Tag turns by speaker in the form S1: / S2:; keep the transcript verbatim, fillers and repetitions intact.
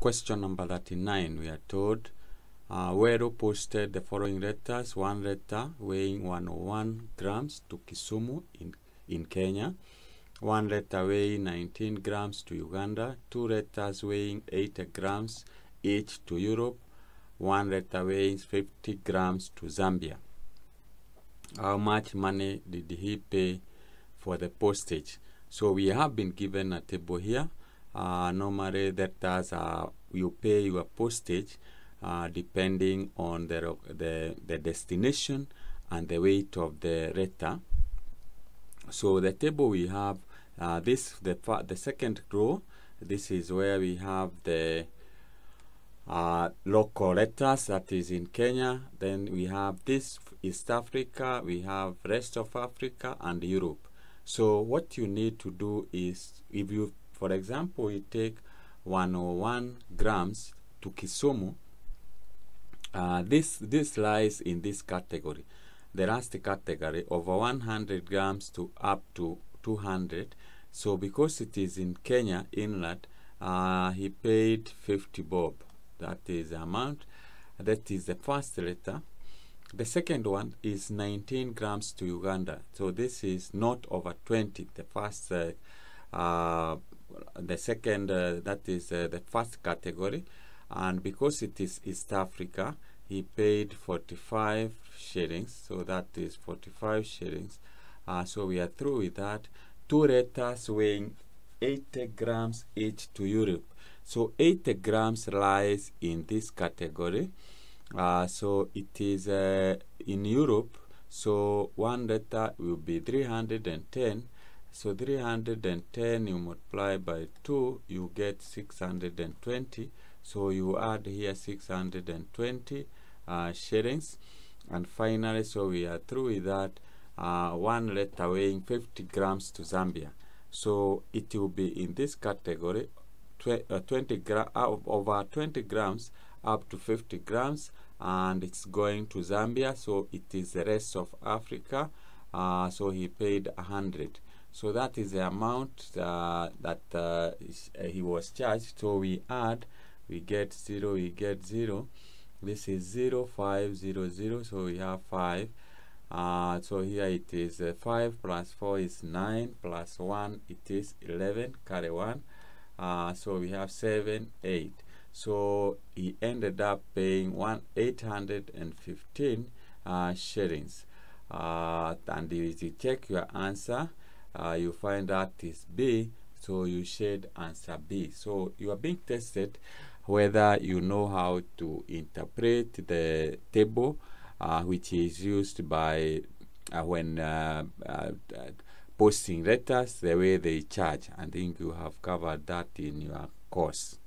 S1: question number thirty-nine. We are told uh, Weru posted the following letters: one letter weighing one hundred one grams to Kisumu in, in Kenya, one letter weighing nineteen grams to Uganda, two letters weighing eighty grams each to Europe, one letter weighing fifty grams to Zambia. How much money did he pay for the postage? So we have been given a table here. Uh, normally letters are, you pay your postage uh, depending on the, the, the destination and the weight of the letter. So the table we have, uh, this the, the second row, this is where we have the uh, local letters, that is in Kenya. Then we have this East Africa, we have rest of Africa and Europe. So what you need to do is, if you, for example, you take one hundred one grams to Kisumu, uh, this this lies in this category. The last category, over one hundred grams to up to two hundred. So because it is in Kenya inland, uh, he paid fifty bob. That is the amount. That is the first letter. The second one is nineteen grams to Uganda. So this is not over twenty. The first, uh, uh, the second, uh, that is uh, the first category. And because it is East Africa, he paid forty-five shillings. So that is forty-five shillings. Uh, so we are through with that. Two letters weighing eighty grams each to Europe. So eighty grams lies in this category. Uh, so it is uh, in Europe. So one letter will be three hundred ten. So three hundred ten you multiply by two, you get six hundred twenty. So you add here six hundred twenty uh, shillings. And finally, so we are through with that. Uh, one letter weighing fifty grams to Zambia. So it will be in this category, tw uh, twenty gra uh, over twenty grams up to fifty grams, and it's going to Zambia. So it is the rest of Africa. Uh, so he paid a hundred. So that is the amount uh, that uh, he was charged. So we add, we get zero, we get zero. This is zero five zero zero. So we have five. Uh, so here it is uh, five plus four is nine, plus one it is eleven, carry one. Uh, so we have seven, eight. So he ended up paying one eight hundred fifteen uh, shillings. Uh, and if you check your answer, uh, you find that is B. So you should answer B. So you are being tested whether you know how to interpret the table, uh, which is used by uh, when uh, uh, posting letters, the way they charge. I think you have covered that in your course.